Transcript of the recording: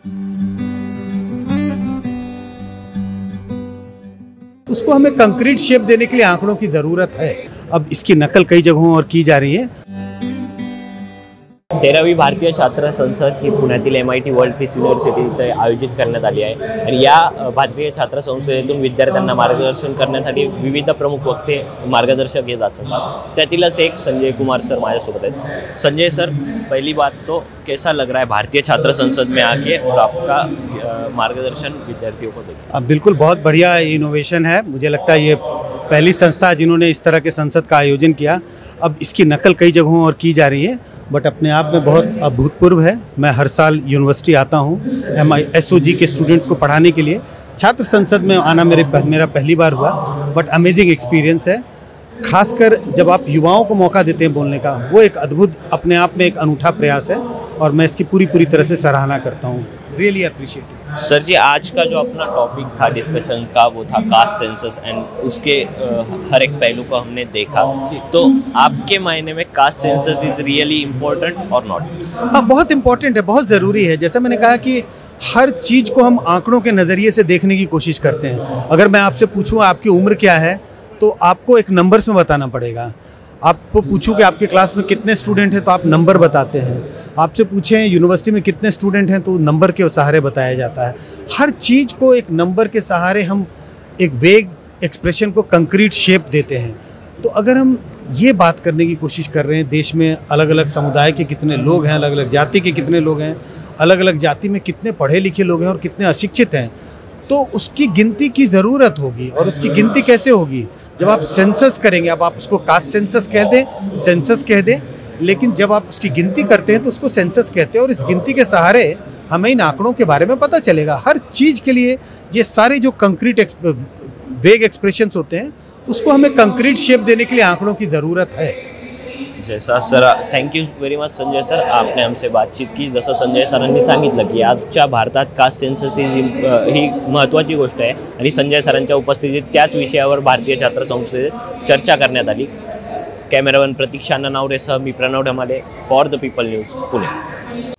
उसको हमें concrete shape देने के लिए आंकड़ों की ज़रूरत है। अब इसकी नकल कई जगहों और की जा रही है। 13वी भारतीय छात्र संसद ही पुण्यातील MIT वर्ल्ड पीस युनिव्हर्सिटी इथे आयोजित करण्यात आली आहे आणि या भारतीय छात्र संसदेतून विद्यार्थ्यांना मार्गदर्शन करण्यासाठी विविध प्रमुख वक्ते मार्गदर्शक येत असतात। त्यातीलच एक संजय कुमार सर माझ्यासोबत आहेत। संजय सर, पहली बात तो कैसा लग रहा है भारतीय छात्र संसद में आके और आपका मार्गदर्शन विद्यार्थियों को देखें? अब बिल्कुल बहुत बढ़िया इनोवेशन है। मुझे लगता है ये पहली संस्था जिन्होंने इस तरह के संसद का आयोजन किया। अब इसकी नकल कई जगहों और की जा रही है, बट अपने आप में बहुत अभूतपूर्व है। मैं हर साल यूनिवर्सिटी आता हूँ SOG के स्टूडेंट्स को पढ़ाने के लिए। छात्र संसद में आना मेरा पहली बार हुआ, बट अमेजिंग एक्सपीरियंस है। खासकर जब आप युवाओं को मौका देते हैं बोलने का, वो एक अद्भुत अपने आप में एक अनूठा प्रयास है और मैं इसकी पूरी तरह से सराहना करता हूँ। Really appreciate. सर जी, आज का जो अपना टॉपिक था डिस्कशन का वो था कास्ट सेंसस एंड उसके हर एक पहलू को हमने देखा। तो आपके मायने में caste census is really important और नॉट? हाँ, बहुत इम्पोर्टेंट है, बहुत ज़रूरी है। जैसा मैंने कहा कि हर चीज़ को हम आंकड़ों के नज़रिए से देखने की कोशिश करते हैं। अगर मैं आपसे पूछूँ आपकी उम्र क्या है, तो आपको एक नंबर्स में बताना पड़ेगा। आपको पूछूं कि आपके क्लास में कितने स्टूडेंट हैं, तो आप नंबर बताते हैं। आपसे पूछें यूनिवर्सिटी में कितने स्टूडेंट हैं, तो नंबर के सहारे बताया जाता है। हर चीज़ को एक नंबर के सहारे हम एक वेग एक्सप्रेशन को कंक्रीट शेप देते हैं। तो अगर हम ये बात करने की कोशिश कर रहे हैं, देश में अलग अलग समुदाय के कितने लोग हैं, अलग अलग जाति के कितने लोग हैं, अलग अलग जाति में कितने पढ़े लिखे लोग हैं और कितने अशिक्षित हैं, तो उसकी गिनती की ज़रूरत होगी। और उसकी गिनती कैसे होगी? जब आप सेंसस करेंगे, अब आप उसको कास्ट सेंसस कह दें, सेंसस कह दें, लेकिन जब आप उसकी गिनती करते हैं तो उसको सेंसस कहते हैं। और इस गिनती के सहारे हमें इन आंकड़ों के बारे में पता चलेगा। हर चीज़ के लिए ये सारे जो कंक्रीट वेग एक्सप्रेशंस होते हैं, उसको हमें कंक्रीट शेप देने के लिए आंकड़ों की ज़रूरत है। जैसा sir, thank you very much Sanjay sir, आपने आमचे बातचीत की। जसं संजय सरांनी सांगितलं की आजच्या भारतात कास्ट सेन्सस ही महत्त्वाची गोष्ट आहे आणि संजय सरांच्या उपस्थितीत त्याच विषयावर भारतीय छात्र संसदेत चर्चा करण्यात आली। कॅमेरामन प्रतीक्षा नावरेसह मी Pranav Dhamale, for the people news, Pune.